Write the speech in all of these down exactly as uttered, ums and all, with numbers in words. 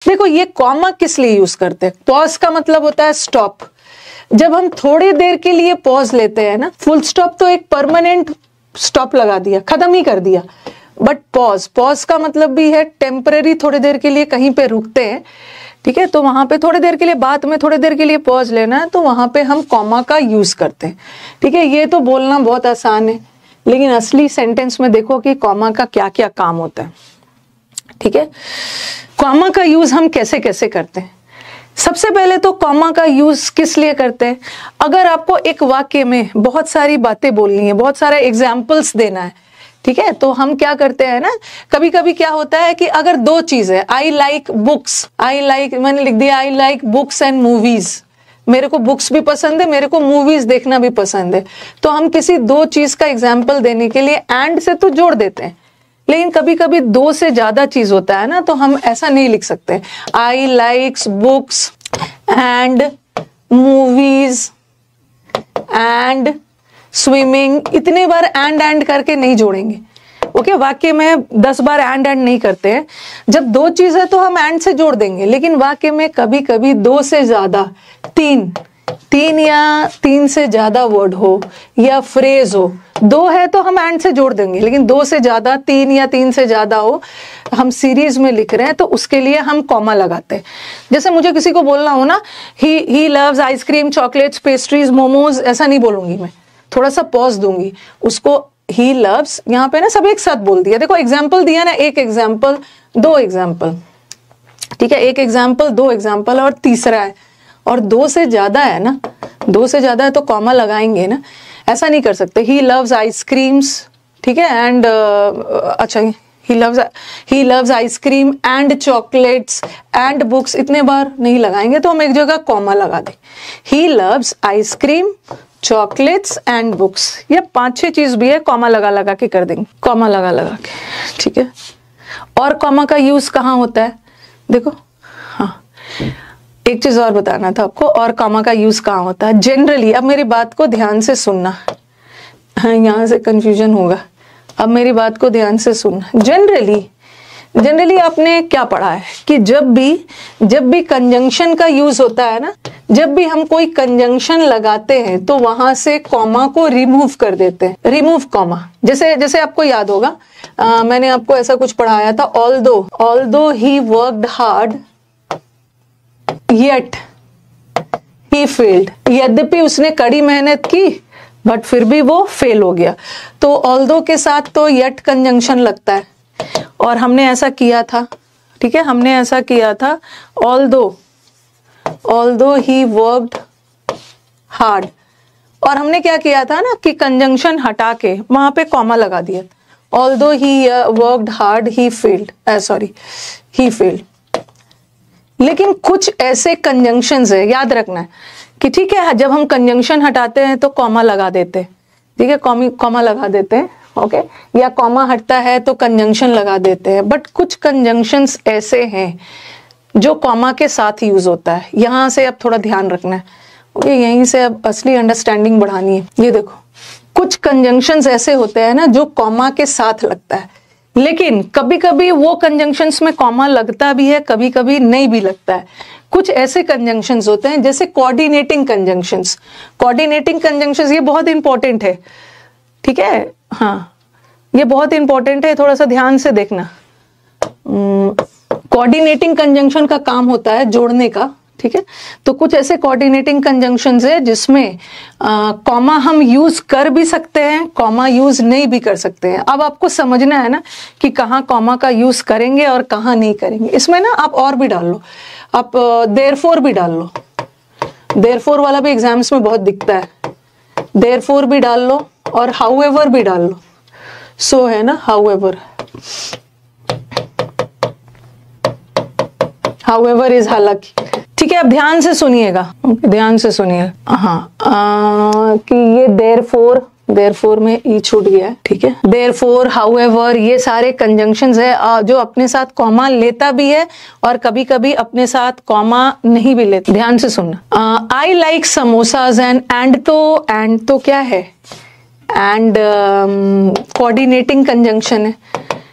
देखो ये कॉमा किस लिए यूज करते हैं? पॉज का मतलब होता है स्टॉप। जब हम थोड़ी देर के लिए पॉज लेते हैं ना, फुल स्टॉप तो एक परमानेंट स्टॉप लगा दिया, खत्म ही कर दिया। बट पॉज, पॉज का मतलब भी है टेम्पररी, थोड़ी देर के लिए कहीं पे रुकते हैं, ठीक है, तो वहां पे थोड़ी देर के लिए, बात में थोड़ी देर के लिए पॉज लेना है, तो वहां पे हम कॉमा का यूज करते हैं, ठीक है। ये तो बोलना बहुत आसान है, लेकिन असली सेंटेंस में देखो कि कॉमा का क्या क्या काम होता है, ठीक है। कॉमा का यूज हम कैसे कैसे करते हैं? सबसे पहले तो कॉमा का यूज किस लिए करते हैं? अगर आपको एक वाक्य में बहुत सारी बातें बोलनी है, बहुत सारे एग्जाम्पल्स देना है, ठीक है, तो हम क्या करते हैं ना, कभी कभी क्या होता है कि अगर दो चीज है, I like books, I like, मैंने लिख दिया I like books and movies, मेरे को बुक्स भी पसंद है, मेरे को मूवीज देखना भी पसंद है, तो हम किसी दो चीज का एग्जाम्पल देने के लिए एंड से तो जोड़ देते हैं। लेकिन कभी कभी दो से ज्यादा चीज होता है ना, तो हम ऐसा नहीं लिख सकते, I likes books and movies and swimming, इतने बार एंड एंड करके नहीं जोड़ेंगे, ओके। वाक्य में दस बार एंड एंड नहीं करते हैं। जब दो चीज है तो हम एंड से जोड़ देंगे, लेकिन वाक्य में कभी कभी दो से ज्यादा, तीन तीन या तीन से ज्यादा वर्ड हो या फ्रेज हो, दो है तो हम एंड से जोड़ देंगे, लेकिन दो से ज्यादा, तीन या तीन से ज्यादा हो, हम सीरीज में लिख रहे हैं, तो उसके लिए हम कॉमा लगाते हैं। जैसे मुझे किसी को बोलना हो ना, he he loves ice cream, chocolates, pastries, momos, ऐसा नहीं बोलूंगी मैं, थोड़ा सा पॉज दूंगी उसको। ही लव्स यहाँ पे ना सब एक साथ बोल दिया, देखो एग्जाम्पल दिया ना, एक एग्जाम्पल, दो एग्जाम्पल, ठीक है, एक एग्जाम्पल, दो एग्जाम्पल और तीसरा है, और दो से ज्यादा है ना, दो से ज्यादा है तो कॉमा लगाएंगे ना, ऐसा नहीं कर सकते। ही लव्स आइसक्रीम्स, ठीक है, एंड अच्छा he loves he loves ice cream and chocolates and books, इतने बार नहीं लगाएंगे, तो हम एक जगह कॉमा लगा दें। He loves ice cream, chocolates and books, ये पांच छह चीज भी है, कॉमा लगा लगा के कर देंगे, कॉमा लगा लगा के, ठीक है। और कॉमा का यूज कहाँ होता है? देखो, हाँ, एक चीज और बताना था आपको, और कॉमा का यूज कहाँ होता है जनरली। अब मेरी बात को ध्यान से सुनना, हाँ, यहाँ से कंफ्यूजन होगा, अब मेरी बात को ध्यान से सुनना। जनरली जनरली आपने क्या पढ़ा है कि जब भी जब भी कंजंक्शन का यूज होता है ना, जब भी हम कोई कंजंक्शन लगाते हैं तो वहां से कॉमा को रिमूव कर देते हैं, रिमूव कॉमा। जैसे जैसे आपको याद होगा, आ, मैंने आपको ऐसा कुछ पढ़ाया था, although although he worked hard yet he failed, यद्यपि उसने कड़ी मेहनत की बट फिर भी वो फेल हो गया। तो ऑल्दो के साथ तो येट कंजंक्शन लगता है, और हमने ऐसा किया था, ठीक है, हमने ऐसा किया था, although although he worked hard, और हमने क्या किया था ना कि कंजंक्शन हटा के वहां पे कॉमा लगा दिया, although he worked hard he failed, sorry he failed. लेकिन कुछ ऐसे कंजंक्शंस है, याद रखना है कि ठीक है, जब हम कंजंक्शन हटाते हैं तो कॉमा लगा देते हैं, ठीक है, कॉमा लगा देते हैं, ओके, या कॉमा हटता है तो कंजंक्शन लगा देते हैं। बट कुछ कंजंक्शंस ऐसे हैं जो कॉमा के साथ यूज होता है, यहां से अब थोड़ा ध्यान रखना है, ओके, यहीं से अब असली अंडरस्टैंडिंग बढ़ानी है। ये देखो, कुछ कंजंक्शंस ऐसे होते हैं ना जो कॉमा के साथ लगता है, लेकिन कभी कभी वो कंजंक्शंस में कॉमा लगता भी है, कभी कभी नहीं भी लगता है। कुछ ऐसे कंजंक्शंस होते हैं जैसे कोऑर्डिनेटिंग कंजंक्शंस, कोऑर्डिनेटिंग कंजंक्शंस ये बहुत इंपॉर्टेंट है, ठीक है, हाँ, ये बहुत इंपॉर्टेंट है, थोड़ा सा ध्यान से देखना। कोऑर्डिनेटिंग कंजंक्शन का काम होता है जोड़ने का, ठीक है, तो कुछ ऐसे कोऑर्डिनेटिंग कंजंक्शंस है जिसमें कॉमा हम यूज कर भी सकते हैं, कॉमा यूज नहीं भी कर सकते हैं। अब आपको समझना है ना कि कहाँ कॉमा का यूज करेंगे और कहाँ नहीं करेंगे। इसमें ना आप और भी डाल लो, आप देयरफॉर भी डाल लो, देयरफॉर वाला भी एग्जाम्स में बहुत दिखता है, देयरफॉर भी डाल लो और हाउएवर भी डाल लो, सो है ना, हाउएवर, हाउएवर इज हालांकि, ठीक है। अब ध्यान से सुनिएगा, ध्यान से सुनिएगा, हाँ, कि ये देयरफॉर, देयरफॉर में ई छूट गया है, ठीक है, देयरफॉर, हाउएवर, ये सारे कंजंक्शंस है जो अपने साथ कॉमा लेता भी है और कभी कभी अपने साथ कॉमा नहीं भी लेता। ध्यान से सुनना, I like samosas and and तो एंड तो क्या है, एंड कोऑर्डिनेटिंग कंजंक्शन है,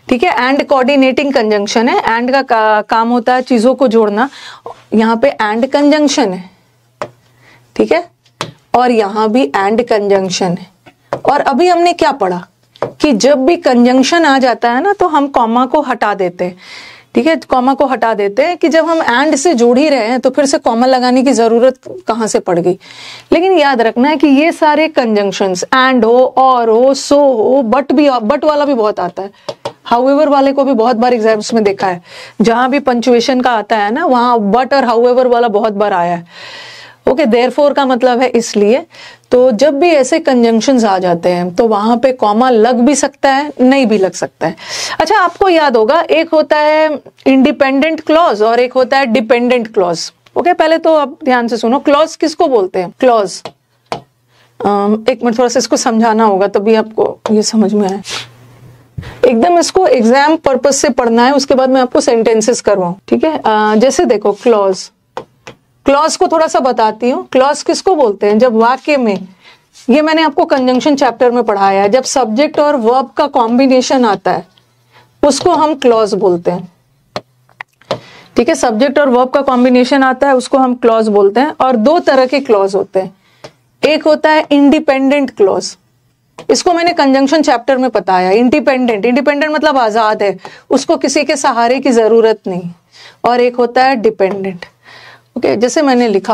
ठीक है। एंड कोऑर्डिनेटिंग कंजंक्शन है, एंड का, का काम होता है चीजों को जोड़ना, यहाँ पे एंड कंजंक्शन है, ठीक है, और यहाँ भी एंड कंजंक्शन है। और अभी हमने क्या पढ़ा कि जब भी कंजंक्शन आ जाता है ना तो हम कॉमा को हटा देते हैं, ठीक है, कॉमा को हटा देते हैं कि जब हम एंड से जोड़ ही रहे हैं तो फिर से कॉमा लगाने की जरूरत कहाँ से पड़ गई। लेकिन याद रखना है कि ये सारे कंजंक्शंस, एंड हो, और हो, सो हो, बट भी, बट वाला भी बहुत आता है, हाउएवर वाले को भी बहुत बार एग्जाम्स में देखा है, जहां भी पंचुएशन का आता है ना वहां बट और हाउएवर वाला बहुत बार आया है। ओके, देयरफॉर का मतलब है इसलिए। तो जब भी ऐसे कंजंक्शंस आ जाते हैं तो वहां पे कॉमा लग भी सकता है, नहीं भी लग सकता है। अच्छा, आपको याद होगा एक होता है इंडिपेंडेंट क्लॉज और एक होता है डिपेंडेंट क्लॉज। ओके, पहले तो आप ध्यान से सुनो, क्लॉज किसको बोलते हैं? क्लॉज, एक मिनट थोड़ा सा इसको समझाना होगा तभी आपको ये समझ में आए। एकदम इसको एग्जाम पर्पज से पढ़ना है, उसके बाद मैं आपको सेंटेंसेस करवाऊं, ठीक है। आ, जैसे देखो क्लॉज, क्लॉज को थोड़ा सा बताती हूँ। क्लॉज किसको बोलते हैं? जब वाक्य में, ये मैंने आपको कंजंक्शन चैप्टर में पढ़ाया है, जब सब्जेक्ट और वर्ब का कॉम्बिनेशन आता है उसको हम क्लॉज बोलते हैं, ठीक है। सब्जेक्ट और वर्ब का कॉम्बिनेशन आता है उसको हम क्लॉज बोलते हैं। और दो तरह के क्लॉज होते हैं, एक होता है इंडिपेंडेंट क्लॉज, इसको मैंने कंजंक्शन चैप्टर में बताया। इंडिपेंडेंट, इंडिपेंडेंट मतलब आजाद है, उसको किसी के सहारे की जरूरत नहीं। और एक होता है डिपेंडेंट। ओके okay, जैसे मैंने लिखा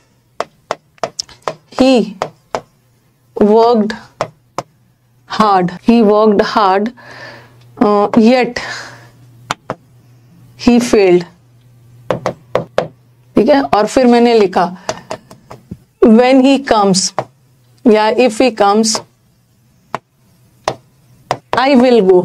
he worked hard, he worked hard yet he failed, ठीक है। और फिर मैंने लिखा व्हेन ही कम्स या if he comes I will go,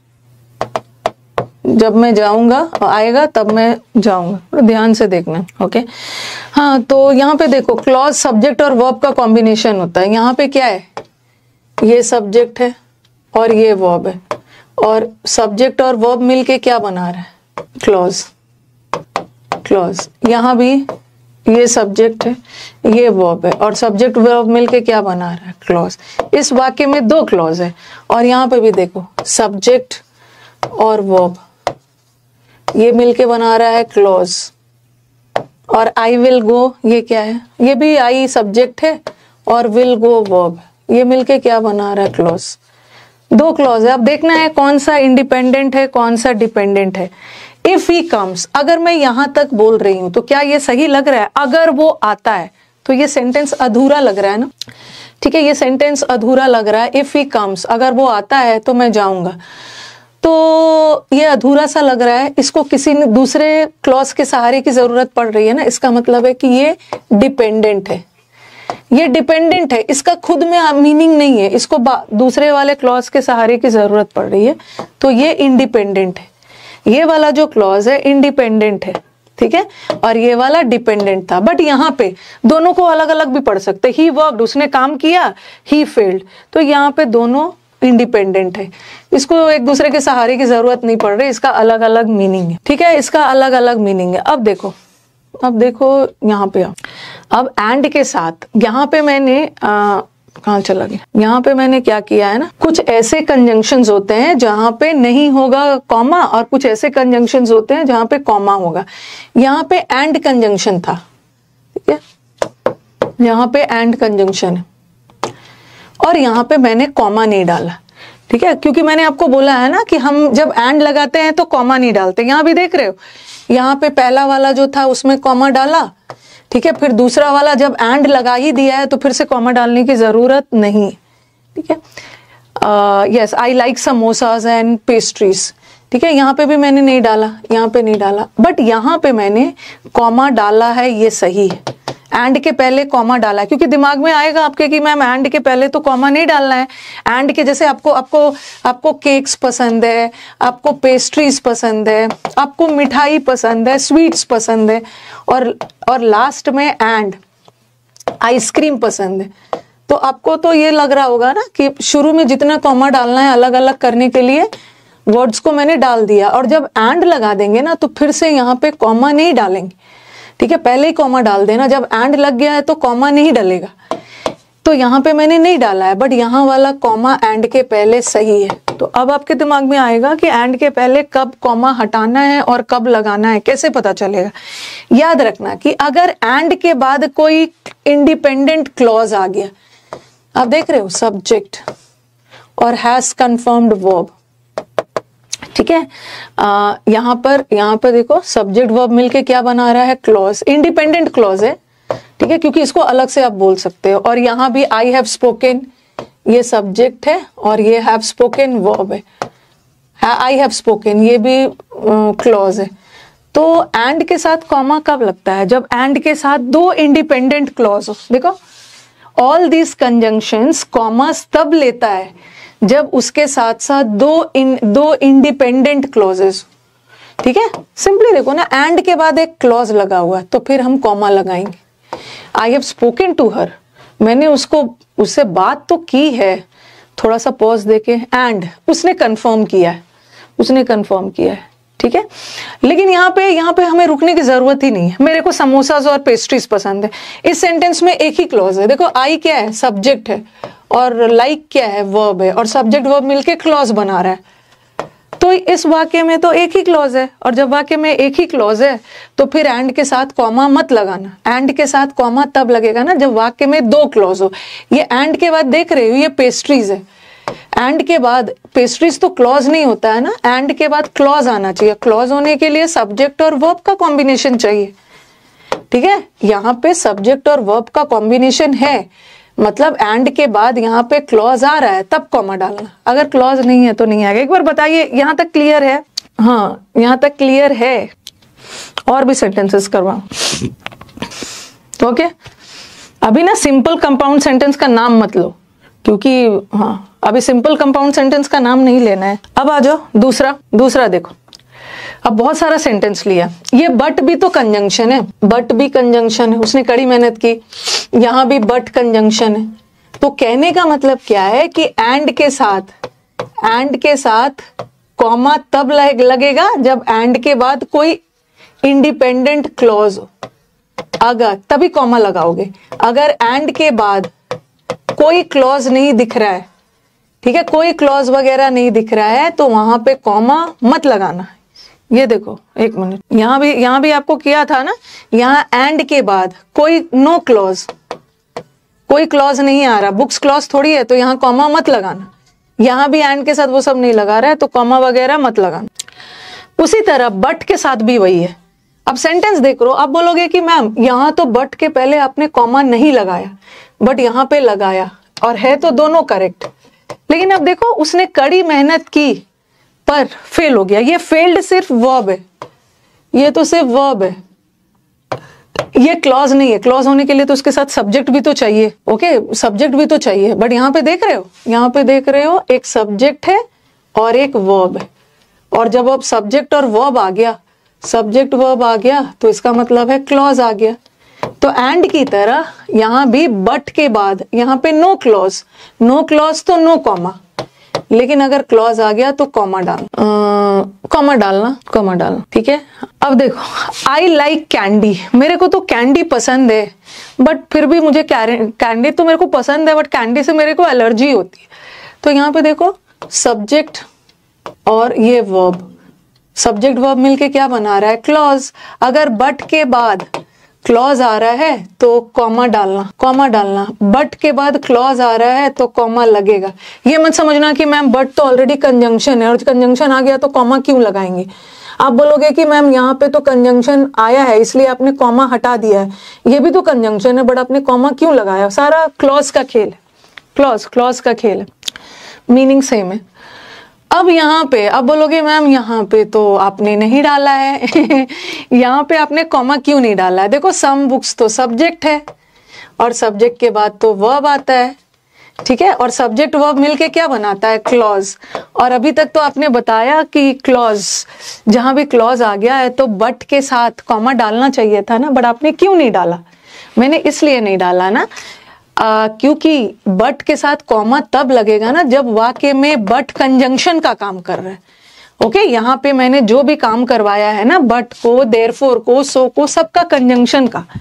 जब मैं जाऊंगा, आएगा तब मैं जाऊंगा, ध्यान से देखना। ओके, हाँ, तो यहाँ पे देखो क्लॉज सब्जेक्ट और वर्ब का कॉम्बिनेशन होता है। यहाँ पे क्या है? ये सब्जेक्ट है और ये वर्ब है, और सब्जेक्ट और वर्ब मिलके क्या बना रहा है? Clause, clause. यहाँ भी ये सब्जेक्ट है, ये वर्ब है, और सब्जेक्ट वर्ब मिलके क्या बना रहा है? क्लॉज। इस वाक्य में दो क्लॉज है। और यहाँ पे भी देखो सब्जेक्ट और वर्ब ये मिलके बना रहा है क्लॉज। और आई विल गो, ये क्या है? ये भी आई सब्जेक्ट है और विल गो वर्ब, ये मिलके क्या बना रहा है? क्लॉज। दो क्लॉज है। अब देखना है कौन सा इंडिपेंडेंट है, कौन सा डिपेंडेंट है। इफ ही कम्स, अगर मैं यहां तक बोल रही हूं तो क्या ये सही लग रहा है? अगर वो आता है तो ये सेंटेंस अधूरा लग रहा है ना, ठीक है, ये सेंटेंस अधूरा लग रहा है। इफ ही कम्स, अगर वो आता है तो मैं जाऊंगा, तो ये अधूरा सा लग रहा है, इसको किसी ने दूसरे क्लॉज के सहारे की जरूरत पड़ रही है ना, इसका मतलब है कि ये डिपेंडेंट है, ये डिपेंडेंट है, इसका खुद में मीनिंग नहीं है, इसको दूसरे वाले क्लॉज के सहारे की जरूरत पड़ रही है, तो ये इंडिपेंडेंट है। ये वाला जो क्लॉज है इंडिपेंडेंट है, ठीक है, और ये वाला डिपेंडेंट था। बट यहाँ पे दोनों को अलग अलग भी पढ़ सकते। ही वर्कड, उसने काम किया, ही फेल्ड, तो यहाँ पे दोनों इंडिपेंडेंट है, इसको एक दूसरे के सहारे की जरूरत नहीं पड़ रही, इसका अलग अलग मीनिंग है, ठीक है, इसका अलग अलग मीनिंग है। अब देखो, अब देखो यहाँ पे, अब एंड के साथ यहाँ पे मैंने आ, कहाँ चला गया, यहाँ पे मैंने क्या किया है ना, कुछ ऐसे कंजंक्शंस होते हैं जहां पे नहीं होगा कॉमा, और कुछ ऐसे कंजंक्शंस होते हैं जहां पे कॉमा होगा। यहाँ पे एंड कंजंक्शन था, ठीक है, यहाँ पे एंड कंजंक्शन है, और यहाँ पे मैंने कॉमा नहीं डाला, ठीक है, क्योंकि मैंने आपको बोला है ना कि हम जब एंड लगाते हैं तो कॉमा नहीं डालते। यहाँ भी देख रहे हो, यहाँ पे पहला वाला जो था उसमें कॉमा डाला, ठीक है, फिर दूसरा वाला जब एंड लगा ही दिया है तो फिर से कॉमा डालने की जरूरत नहीं, ठीक है। Yes, I like samosas and pastries, ठीक है, यहाँ पे भी मैंने नहीं डाला, यहाँ पे नहीं डाला, बट यहाँ पे मैंने कॉमा डाला है, ये सही है। एंड के पहले कॉमा डाला है, क्योंकि दिमाग में आएगा आपके कि मैम एंड के पहले तो कॉमा नहीं डालना है। एंड के जैसे आपको आपको आपको केक्स पसंद है, आपको पेस्ट्रीज पसंद है, आपको मिठाई पसंद है, स्वीट्स पसंद है, और और लास्ट में एंड आइसक्रीम पसंद है, तो आपको तो ये लग रहा होगा ना कि शुरू में जितना कॉमा डालना है अलग अलग करने के लिए वर्ड्स को मैंने डाल दिया, और जब एंड लगा देंगे ना तो फिर से यहाँ पे कॉमा नहीं डालेंगे, ठीक है, पहले ही कॉमा डाल देना, जब एंड लग गया है तो कॉमा नहीं डलेगा। तो यहाँ पे मैंने नहीं डाला है, बट यहाँ वाला कॉमा एंड के पहले सही है। तो अब आपके दिमाग में आएगा कि एंड के पहले कब कॉमा हटाना है और कब लगाना है, कैसे पता चलेगा। याद रखना कि अगर एंड के बाद कोई इंडिपेंडेंट क्लॉज आ गया, आप देख रहे हो सब्जेक्ट और हैज कंफर्म्ड वर्ब, ठीक है, आ, यहाँ पर यहाँ पर देखो सब्जेक्ट वर्ब मिलके क्या बना रहा है, क्लॉज, इंडिपेंडेंट क्लॉज है, ठीक है, क्योंकि इसको अलग से आप बोल सकते हो। और यहाँ भी आई हैव स्पोकन, ये सब्जेक्ट है और ये हैव स्पोकन वर्ब है, आई हैव स्पोकन ये भी क्लॉज है। तो एंड के साथ कॉमा कब लगता है, जब एंड के साथ दो इंडिपेंडेंट क्लॉज हो। देखो ऑल दीज कंजंक्शंस कॉमास तब लेता है जब उसके साथ साथ दो इन दो इंडिपेंडेंट क्लॉजेस, ठीक है। सिंपली देखो ना, एंड के बाद एक क्लॉज लगा हुआ है तो फिर हम कॉमा लगाएंगे। I have spoken to her, मैंने उसको उससे बात तो की है, थोड़ा सा पॉज देके, एंड उसने कंफर्म किया है, उसने कंफर्म किया है, ठीक है। लेकिन यहाँ पे यहाँ पे हमें रुकने की जरूरत ही नहीं है। मेरे को समोसास और पेस्ट्रीज पसंद है, इस सेंटेंस में एक ही क्लॉज है। देखो आई क्या है, सब्जेक्ट है, और लाइक क्या है, वर्ब है, और सब्जेक्ट वर्ब मिलके क्लॉज बना रहा है। तो इस वाक्य में तो एक ही क्लॉज है, और जब वाक्य में एक ही क्लॉज है तो फिर एंड के साथ कॉमा मत लगाना। एंड के साथ कॉमा तब लगेगा ना जब वाक्य में दो क्लॉज हो। ये एंड के बाद देख रहे हो, ये पेस्ट्रीज है, एंड के बाद पेस्ट्रीज तो क्लॉज नहीं होता है ना, एंड के बाद क्लॉज आना चाहिए। क्लॉज होने के लिए सब्जेक्ट और वर्ब का कॉम्बिनेशन चाहिए, ठीक है। यहाँ पे सब्जेक्ट और वर्ब का कॉम्बिनेशन है, मतलब एंड के बाद यहाँ पे क्लॉज आ रहा है तब कॉमा डालना, अगर क्लॉज नहीं है तो नहीं आएगा। एक बार बताइए, यहाँ तक क्लियर है? हाँ, यहाँ तक क्लियर है। और भी सेंटेंसेस करवाओ, ओके। अभी ना सिंपल कंपाउंड सेंटेंस का नाम मत लो, क्योंकि हाँ अभी सिंपल कंपाउंड सेंटेंस का नाम नहीं लेना है। अब आ जाओ दूसरा दूसरा देखो, अब बहुत सारा सेंटेंस लिया। ये बट भी तो कंजंक्शन है, बट भी कंजंक्शन है, उसने कड़ी मेहनत की। यहाँ भी बट कंजंक्शन है। तो कहने का मतलब क्या है कि एंड के साथ एंड के साथ कॉमा तब लगेगा जब एंड के बाद कोई इंडिपेंडेंट क्लॉज हो, अगर तभी कॉमा लगाओगे। अगर एंड के बाद कोई क्लॉज नहीं दिख रहा है, ठीक है, कोई क्लॉज वगैरह नहीं दिख रहा है, तो वहां पे कॉमा मत लगाना। ये देखो एक मिनट, यहाँ भी यहाँ भी आपको किया था ना, यहाँ एंड के बाद कोई नो क्लॉज, कोई क्लॉज नहीं आ रहा, बुक्स क्लॉज थोड़ी है, तो यहाँ कॉमा मत लगाना। यहाँ भी एंड के साथ वो सब नहीं लगा रहा है, तो कॉमा वगैरह मत लगाना। उसी तरह बट के साथ भी वही है। अब सेंटेंस देख लो, आप बोलोगे कि मैम यहाँ तो बट के पहले आपने कॉमा नहीं लगाया, बट यहाँ पे लगाया, और है तो दोनों करेक्ट। लेकिन अब देखो, उसने कड़ी मेहनत की पर फेल हो गया। ये फेल्ड सिर्फ वर्ब है, ये तो सिर्फ वर्ब है, ये क्लॉज नहीं है। क्लॉज होने के लिए तो उसके साथ सब्जेक्ट भी तो चाहिए, ओके, सब्जेक्ट भी तो चाहिए। बट यहाँ पे देख रहे हो, यहाँ पे देख रहे हो एक सब्जेक्ट है और एक वर्ब है, और जब अब सब्जेक्ट और वर्ब आ गया, सब्जेक्ट वर्ब आ गया, तो इसका मतलब है क्लॉज आ गया। तो एंड की तरह यहाँ भी बट के बाद यहाँ पे नो क्लॉज, नो क्लॉज तो नो कॉमा, लेकिन अगर क्लॉज आ गया तो कॉमा डाल कॉमा डालना कॉमा डालना ठीक है। अब देखो, आई लाइक कैंडी, मेरे को तो कैंडी पसंद है, बट फिर भी मुझे कैंडी तो मेरे को पसंद है, बट कैंडी से मेरे को एलर्जी होती है। तो यहाँ पे देखो, सब्जेक्ट और ये वर्ब, सब्जेक्ट वर्ब मिलके क्या बना रहा है, क्लॉज। अगर बट के बाद क्लॉज आ रहा है तो कॉमा डालना, कॉमा डालना। बट के बाद क्लॉज आ रहा है तो कॉमा लगेगा। ये मत समझना कि मैम बट तो ऑलरेडी कंजंक्शन है और कंजंक्शन आ गया तो कॉमा क्यों लगाएंगे। आप बोलोगे कि मैम यहाँ पे तो कंजंक्शन आया है इसलिए आपने कॉमा हटा दिया है, ये भी तो कंजंक्शन है बट आपने कॉमा क्यों लगाया। सारा क्लॉज का खेल है, क्लॉज क्लॉज का खेल है, मीनिंग सेम है। अब यहाँ पे अब बोलोगे मैम यहाँ पे तो आपने नहीं डाला है यहाँ पे आपने कॉमा क्यों नहीं डाला है। देखो, सम बुक्स तो सब्जेक्ट है और सब्जेक्ट के बाद तो वर्ब आता है, ठीक है, और सब्जेक्ट वर्ब मिलके क्या बनाता है, क्लॉज। और अभी तक तो आपने बताया कि क्लॉज, जहां भी क्लॉज आ गया है तो बट के साथ कॉमा डालना चाहिए था ना, बट आपने क्यों नहीं डाला। मैंने इसलिए नहीं डाला ना, आ, क्योंकि बट के साथ कॉमा तब लगेगा ना जब वाक्य में बट कंजंक्शन का काम कर रहा है। ओके, यहाँ पे मैंने जो भी काम करवाया है ना, बट को, देयरफॉर को, सो को, सबका कंजंक्शन का,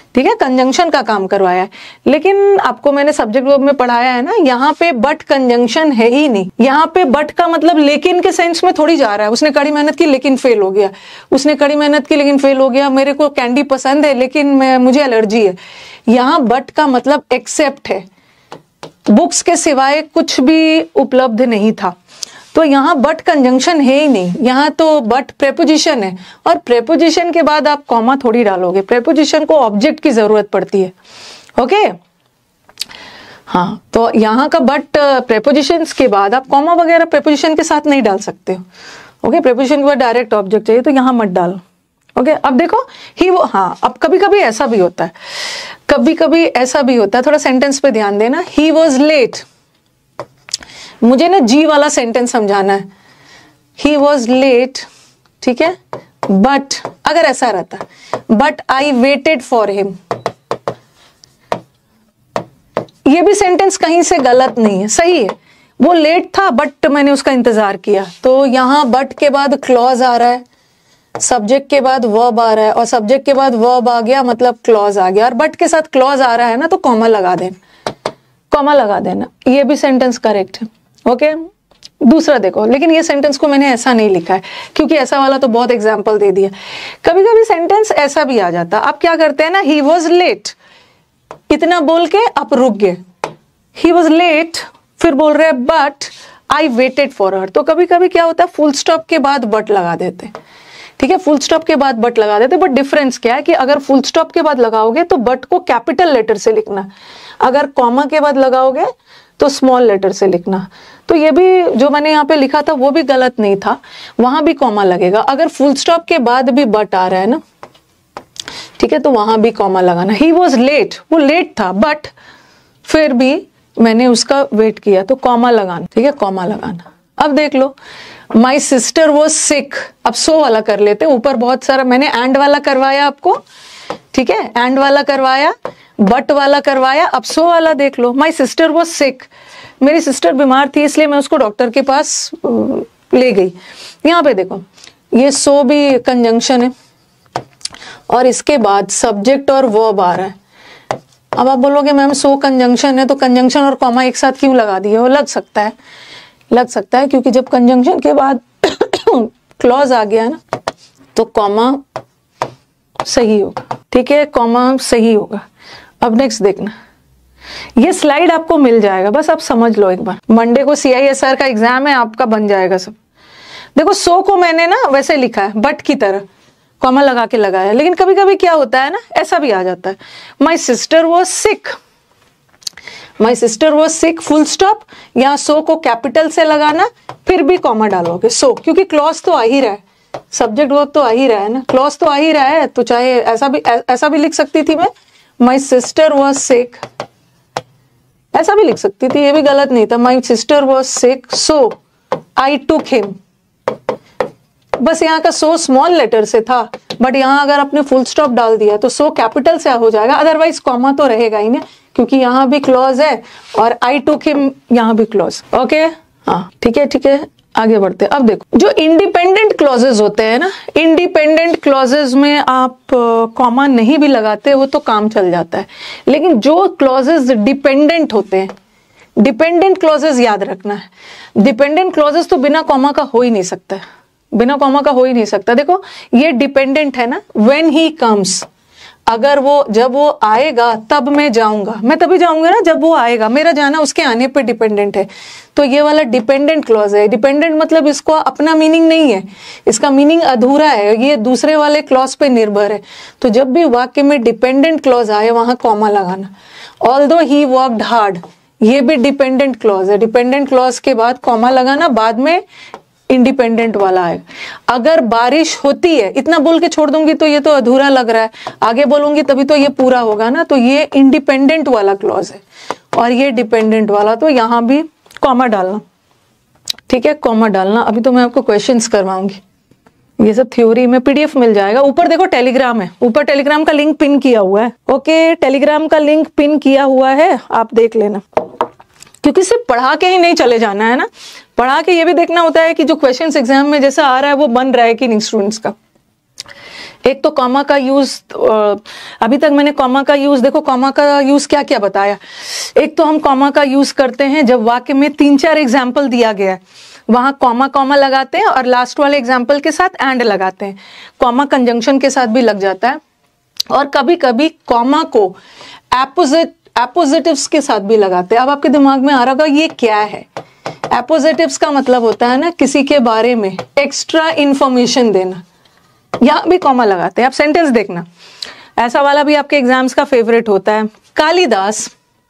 ठीक है, कंजंक्शन का काम करवाया है। लेकिन आपको मैंने सब्जेक्ट वर्ब में पढ़ाया है ना, यहाँ पे बट कंजंक्शन है ही नहीं। यहाँ पे बट का मतलब लेकिन के सेंस में थोड़ी जा रहा है। उसने कड़ी मेहनत की लेकिन फेल हो गया, उसने कड़ी मेहनत की लेकिन फेल हो गया, मेरे को कैंडी पसंद है लेकिन मैं मुझे एलर्जी है। यहाँ बट का मतलब एक्सेप्ट है, बुक्स के सिवाय कुछ भी उपलब्ध नहीं था। तो यहाँ बट कंजंक्शन है ही नहीं, यहाँ तो बट प्रेपोजिशन है, और प्रेपोजिशन के बाद आप कॉमा थोड़ी डालोगे, प्रेपोजिशन को ऑब्जेक्ट की जरूरत पड़ती है। ओके, हाँ, तो यहाँ का बट प्रेपोजिशंस के बाद आप कॉमा वगैरह प्रेपोजिशन के साथ नहीं डाल सकते हो। ओके, प्रेपोजिशन के बाद डायरेक्ट ऑब्जेक्ट चाहिए, तो यहाँ मत डालो। ओके, अब देखो ही वो, हाँ, अब कभी कभी ऐसा भी होता है, कभी कभी ऐसा भी होता है, थोड़ा सेंटेंस पे ध्यान देना। ही वॉज लेट, मुझे ना जी वाला सेंटेंस समझाना है। ही वॉज लेट, ठीक है, बट अगर ऐसा रहता, but I waited for him, ये भी सेंटेंस कहीं से गलत नहीं है, सही है। वो लेट था बट मैंने उसका इंतजार किया। तो यहाँ बट के बाद क्लॉज आ रहा है, सब्जेक्ट के बाद वर्ब आ रहा है, और सब्जेक्ट के बाद वर्ब आ गया मतलब क्लॉज आ गया, और बट के साथ क्लॉज आ रहा है ना, तो कॉमा लगा देना, कॉमा लगा देना, ये भी सेंटेंस करेक्ट है। ओके, दूसरा देखो, लेकिन ये सेंटेंस को मैंने ऐसा नहीं लिखा है क्योंकि ऐसा वाला तो बहुत एग्जाम्पल दे दिया। कभी कभी सेंटेंस ऐसा भी आ जाता, आप क्या करते हैं ना, ही वॉज लेट, इतना बोल के आप रुक गए, ही वॉज लेट, फिर बोल रहे हैं but I waited for her. तो कभी कभी क्या होता है, फुल स्टॉप के बाद बट लगा देते, ठीक है, फुल स्टॉप के बाद बट लगा देते। बट डिफरेंस क्या है कि अगर फुल स्टॉप के बाद लगाओगे तो बट को कैपिटल लेटर से लिखना, अगर कॉमा के बाद लगाओगे तो स्मॉल लेटर से लिखना। तो ये भी जो मैंने यहाँ पे लिखा था वो भी गलत नहीं था, वहां भी कॉमा लगेगा। अगर फुल स्टॉप के बाद भी बट आ रहा है ना, ठीक है, तो वहां भी कॉमा लगाना। ही वॉज लेट, वो लेट था बट फिर भी मैंने उसका वेट किया, तो कॉमा लगाना, ठीक है, कॉमा लगाना। अब देख लो, माई सिस्टर वॉज सिक, अब सो वाला कर लेते, ऊपर बहुत सारा मैंने एंड वाला करवाया आपको, ठीक है, एंड वाला करवाया, बट वाला करवाया, अब सो वाला देख लो। माई सिस्टर वॉज सिक, मेरी सिस्टर बीमार थी इसलिए मैं उसको डॉक्टर के पास ले गई। यहाँ पे देखो, ये सो भी कंजंक्शन है, और इसके बाद सब्जेक्ट और वर्ब आ रहा है। अब आप बोलोगे मैम सो कंजंक्शन है तो कंजंक्शन और कॉमा एक साथ क्यों लगा दिए? वो लग सकता है, लग सकता है क्योंकि जब कंजंक्शन के बाद क्लॉज आ गया ना तो कॉमा सही होगा, ठीक है, कॉमा सही होगा। अब नेक्स्ट देखना, ये स्लाइड आपको मिल जाएगा, बस आप समझ लो एक बार। मंडे को सी आई एस आर का एग्जाम है, आपका बन जाएगा सब। देखो सो को मैंने ना वैसे लिखा है बट की तरह, कॉमा लगा के लगाया, लेकिन कभी कभी क्या होता है ना, ऐसा भी आ जाता है, my sister was sick, my sister was sick full stop, यहाँ सो को कैपिटल से लगाना, फिर भी कॉमा डालोगे सो, क्योंकि क्लॉज तो आ ही रहा है, सब्जेक्ट वर्ब तो आ ही रहा है ना, क्लॉज तो आ ही रहा है, तो चाहे ऐसा भी ऐसा भी लिख सकती थी मैं, माई सिस्टर वॉज सिक, ऐसा भी लिख सकती थी, ये भी गलत नहीं था, my sister was sick so I took him. बस यहाँ का सो स्मॉल लेटर से था, बट यहाँ अगर आपने फुल स्टॉप डाल दिया तो सो कैपिटल से हो जाएगा, अदरवाइज कॉमा तो रहेगा ही ना, क्योंकि यहाँ भी क्लॉज है और आई टुक हिम यहाँ भी क्लॉज। ओके, हाँ, ठीक है, ठीक है, आगे बढ़ते हैं। अब देखो, जो इंडिपेंडेंट क्लॉजेज होते हैं ना, इंडिपेंडेंट क्लॉजेज में आप कॉमा uh, नहीं भी लगाते हो तो काम चल जाता है, लेकिन जो क्लॉजेज डिपेंडेंट होते हैं, डिपेंडेंट क्लॉजेज याद रखना है, डिपेंडेंट क्लॉजेज तो बिना कॉमा का हो ही नहीं सकता है, बिना कॉमा का हो ही नहीं सकता। देखो ये डिपेंडेंट है ना, व्हेन ही कम्स, अगर वो जब वो आएगा तब मैं जाऊंगा, मैं तभी जाऊंगा ना जब वो आएगा, मेरा जाना उसके आने पे डिपेंडेंट है, तो ये वाला डिपेंडेंट क्लॉज है। डिपेंडेंट मतलब इसको अपना मीनिंग नहीं है, इसका मीनिंग अधूरा है, ये दूसरे वाले क्लॉज पे निर्भर है। तो जब भी वाक्य में डिपेंडेंट क्लॉज आए वहां कॉमा लगाना। ऑल्दो ही वर्कड हार्ड, ये भी डिपेंडेंट क्लॉज है, डिपेंडेंट क्लॉज के बाद कॉमा लगाना, बाद में इंडिपेंडेंट वाला है। अगर बारिश होती है, इतना बोल के छोड़ दूंगी तो ये तो अधूरा लग रहा है, आगे बोलूंगी तभी तो ये पूरा होगा ना, तो ये इंडिपेंडेंट वाला क्लॉज है, और ये डिपेंडेंट वाला, तो यहाँ भी कॉमा डालना, ठीक है, कॉमा डालना। अभी तो मैं आपको क्वेश्चंस करवाऊंगी, ये सब थ्योरी में पीडीएफ मिल जाएगा। ऊपर देखो टेलीग्राम है, ऊपर टेलीग्राम का लिंक पिन किया हुआ है, ओके, टेलीग्राम का लिंक पिन किया हुआ है, आप देख लेना, क्योंकि सिर्फ पढ़ा के ही नहीं चले जाना है ना, पढ़ा के ये भी देखना होता है कि जो क्वेश्चंस एग्जाम में जैसा आ रहा है वो बन रहा है कि नहीं स्टूडेंट्स का। एक तो कॉमा का यूज, अभी तक मैंने कॉमा का यूज, देखो कॉमा का यूज क्या क्या बताया। एक तो हम कॉमा का यूज करते हैं जब वाक्य में तीन चार एग्जाम्पल दिया गया है, वहां कॉमा कॉमा लगाते हैं और लास्ट वाले एग्जाम्पल के साथ एंड लगाते हैं। कॉमा कंजंक्शन के साथ भी लग जाता है, और कभी कभी कॉमा को एपोजिट एपोजिटिव्स के साथ भी लगाते हैं। अब आपके दिमाग में आ रहा होगा ये क्या है। एपोजिटिव्स का मतलब होता है ना किसी के बारे में एक्स्ट्रा इंफॉर्मेशन देना, यहां भी कॉमा लगाते हैं। आप सेंटेंस देखना, ऐसा वाला भी आपके एग्जाम्स का फेवरेट होता है। Kalidas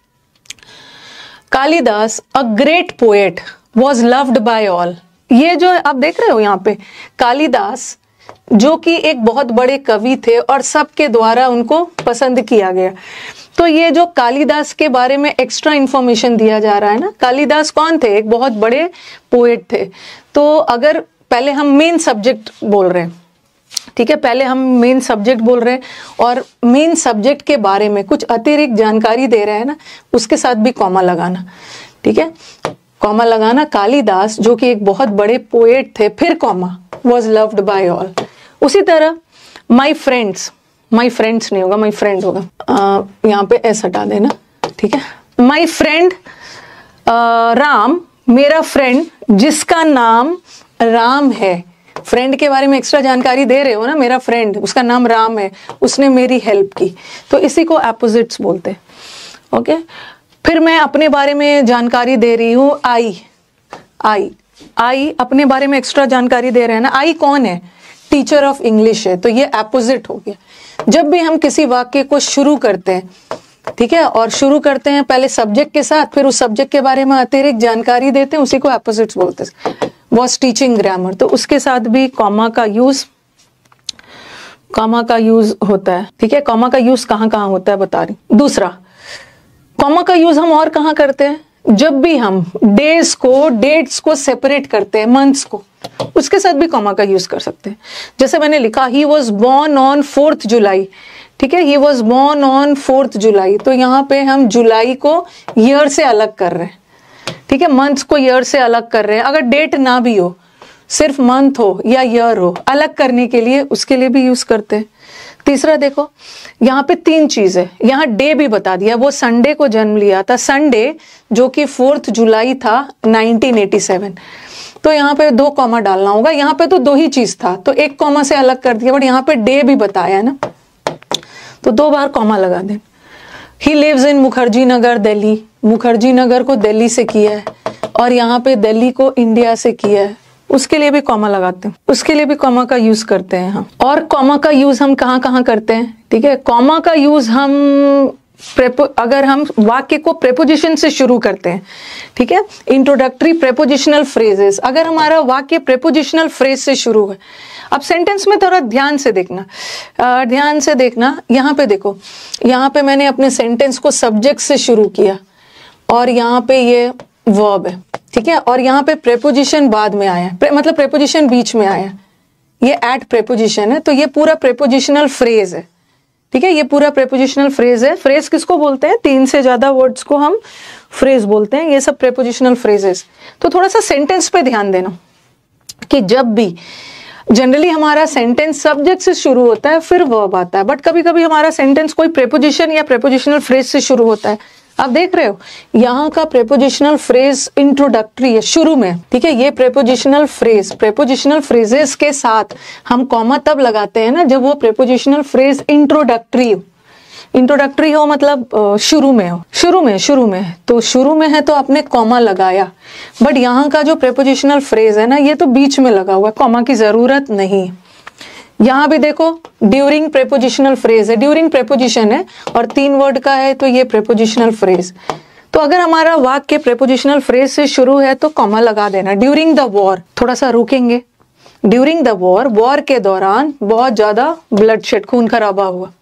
Kalidas a great poet was loved by all. ये जो आप देख रहे हो यहाँ पे, कालिदास जो कि एक बहुत बड़े कवि थे और सबके द्वारा उनको पसंद किया गया। तो ये जो कालिदास के बारे में एक्स्ट्रा इंफॉर्मेशन दिया जा रहा है ना, कालिदास कौन थे, एक बहुत बड़े पोएट थे। तो अगर पहले हम मेन सब्जेक्ट बोल रहे हैं, ठीक है, पहले हम मेन सब्जेक्ट बोल रहे हैं और मेन सब्जेक्ट के बारे में कुछ अतिरिक्त जानकारी दे रहे हैं ना, उसके साथ भी कॉमा लगाना, ठीक है, कॉमा लगाना। कालिदास जो कि एक बहुत बड़े पोएट थे, फिर comma, was loved by all. उसी तरह माई फ्रेंड्स, माई फ्रेंड्स नहीं होगा, माई फ्रेंड होगा, यहाँ पे एस हटा देना, ठीक है। माई फ्रेंड राम, मेरा फ्रेंड जिसका नाम राम है। फ्रेंड के बारे में एक्स्ट्रा जानकारी दे रहे हो ना, मेरा फ्रेंड उसका नाम राम है, उसने मेरी हेल्प की, तो इसी को अपोजिट्स बोलते हैं, ओके। फिर मैं अपने बारे में जानकारी दे रही हूँ, आई आई आई अपने बारे में एक्स्ट्रा जानकारी दे रहे हैं ना। आई कौन है, टीचर ऑफ इंग्लिश है, तो ये अपोजिट हो गया। जब भी हम किसी वाक्य को शुरू करते हैं, ठीक है, और शुरू करते हैं पहले सब्जेक्ट के साथ, फिर उस सब्जेक्ट के बारे में अतिरिक्त जानकारी देते हैं, उसी को अपोजिट्स बोलते हैं। वॉज टीचिंग ग्रामर, तो उसके साथ भी कॉमा का यूज कॉमा का यूज होता है, ठीक है। कॉमा का यूज कहाँ कहाँ होता है बता रही। दूसरा, कॉमा का यूज हम और कहाँ करते हैं, जब भी हम डेज को डेट्स को सेपरेट करते हैं, मंथ्स को, उसके साथ भी कॉमा का यूज कर सकते हैं। जैसे मैंने लिखा he was born on fourth July, ठीक है, he was born on fourth July, तो यहाँ पे हम जुलाई को ईयर से अलग कर रहे हैं, ठीक है, मंथ्स को ईयर से अलग कर रहे हैं। अगर डेट ना भी हो, सिर्फ मंथ हो या ईयर हो, अलग करने के लिए उसके लिए भी यूज करते हैं। तीसरा देखो, यहाँ पे तीन चीज है, यहाँ डे भी बता दिया, वो संडे को जन्म लिया था, संडे जो कि फोर्थ जुलाई था नाइनटीन एटी सेवन, तो यहाँ पे दो कॉमा डालना होगा। यहाँ पे तो दो ही चीज था, तो एक कॉमा से अलग कर दिया, बट यहाँ पे डे भी बताया ना, तो दो बार कॉमा लगा दें। He lives in Mukherjee Nagar Delhi, Mukherjee Nagar को दिल्ली से किया है, और यहाँ पे दिल्ली को इंडिया से किया है, उसके लिए भी कॉमा लगाते हैं, उसके लिए भी कॉमा का यूज करते हैं हम। और कॉमा का यूज हम कहाँ कहाँ करते हैं, ठीक है, कॉमा का यूज हम प्रेपो अगर हम वाक्य को प्रेपोजिशन से शुरू करते हैं, ठीक है, इंट्रोडक्टरी प्रेपोजिशनल फ्रेजेस, अगर हमारा वाक्य प्रेपोजिशनल फ्रेज से शुरू है। अब सेंटेंस में थोड़ा ध्यान से देखना, आ, ध्यान से देखना, यहाँ पे देखो, यहाँ पे मैंने अपने सेंटेंस को सब्जेक्ट से शुरू किया और यहाँ पे ये वर्ब है, ठीक है, और यहाँ पे प्रेपोजिशन बाद में आया, प्रे, मतलब प्रेपोजिशन बीच में आया, ये एट प्रेपोजिशन है, तो ये पूरा प्रेपोजिशनल फ्रेज है, ठीक है, ये पूरा प्रेपोजिशनल फ्रेज है। फ्रेज किसको बोलते हैं, तीन से ज्यादा वर्ड्स को हम फ्रेज बोलते हैं, ये सब प्रेपोजिशनल फ्रेजेस। तो थोड़ा सा सेंटेंस पे ध्यान देना कि जब भी जनरली हमारा सेंटेंस सब्जेक्ट से शुरू होता है फिर वर्ब आता है, बट कभी कभी हमारा सेंटेंस कोई प्रेपोजिशन या प्रेपोजिशनल फ्रेज से शुरू होता है। आप देख रहे हो यहाँ का प्रेपोजिशनल फ्रेज इंट्रोडक्टरी है, शुरू में, ठीक है, ये प्रेपोजिशनल फ्रेज, प्रेपोजिशनल फ्रेजेस के साथ हम कॉमा तब लगाते हैं ना जब वो प्रेपोजिशनल फ्रेज इंट्रोडक्टरी हो। इंट्रोडक्टरी हो मतलब शुरू में हो, शुरू में शुरू में तो शुरू में है तो आपने कॉमा लगाया, बट यहाँ का जो प्रेपोजिशनल फ्रेज है ना, ये तो बीच में लगा हुआ है, कॉमा की जरूरत नहीं। यहाँ भी देखो ड्यूरिंग प्रेपोजिशनल फ्रेज है, ड्यूरिंग प्रेपोजिशन है और तीन वर्ड का है, तो ये प्रेपोजिशनल फ्रेज। तो अगर हमारा वाक्य प्रेपोजिशनल फ्रेज से शुरू है तो कॉमा लगा देना। ड्यूरिंग द वॉर, थोड़ा सा रुकेंगे, ड्यूरिंग द वॉर, वॉर के दौरान बहुत ज्यादा ब्लडशेड, खून खराबा हुआ,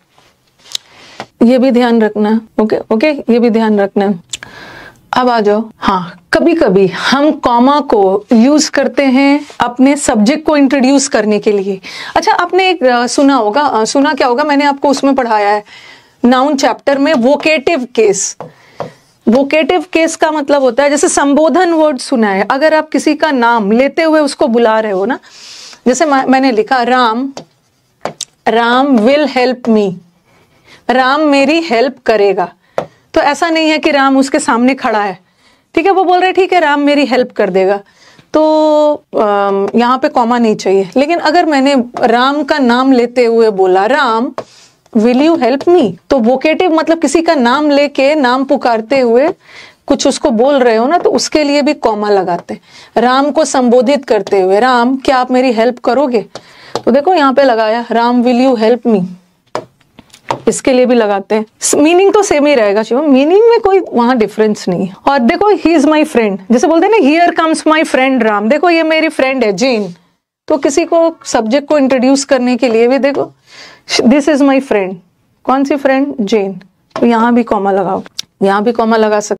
ये भी ध्यान रखना, ओके ओके, ये भी ध्यान रखना। अब आ जाओ, हाँ, कभी कभी हम कॉमा को यूज करते हैं अपने सब्जेक्ट को इंट्रोड्यूस करने के लिए। अच्छा, आपने एक सुना होगा, सुना क्या होगा, मैंने आपको उसमें पढ़ाया है नाउन चैप्टर में, वोकेटिव केस। वोकेटिव केस का मतलब होता है, जैसे संबोधन वर्ड सुना है, अगर आप किसी का नाम लेते हुए उसको बुला रहे हो ना, जैसे मैंने लिखा Ram Ram will help me, Ram मेरी हेल्प करेगा। तो ऐसा नहीं है कि राम उसके सामने खड़ा है, ठीक है, वो बोल रहे ठीक है राम मेरी हेल्प कर देगा, तो यहाँ पे कॉमा नहीं चाहिए। लेकिन अगर मैंने राम का नाम लेते हुए बोला Ram will you help me, तो वोकेटिव मतलब किसी का नाम लेके, नाम पुकारते हुए कुछ उसको बोल रहे हो ना, तो उसके लिए भी कॉमा लगाते। राम को संबोधित करते हुए, राम क्या आप मेरी हेल्प करोगे, तो देखो यहाँ पे लगाया Ram will you help me, इसके लिए भी लगाते हैं। मीनिंग तो सेम ही रहेगा शिवम, मीनिंग में कोई वहां डिफरेंस नहीं है। और देखो ही इज माई फ्रेंड, जैसे बोलते हैं ना here comes my friend Ram, देखो ये मेरी फ्रेंड है जेन, तो किसी को सब्जेक्ट को इंट्रोड्यूस करने के लिए भी देखो दिस इज माई फ्रेंड, कौन सी फ्रेंड, जेन, तो यहाँ भी कॉमा लगाओ, यहाँ भी कॉमा लगा सकते।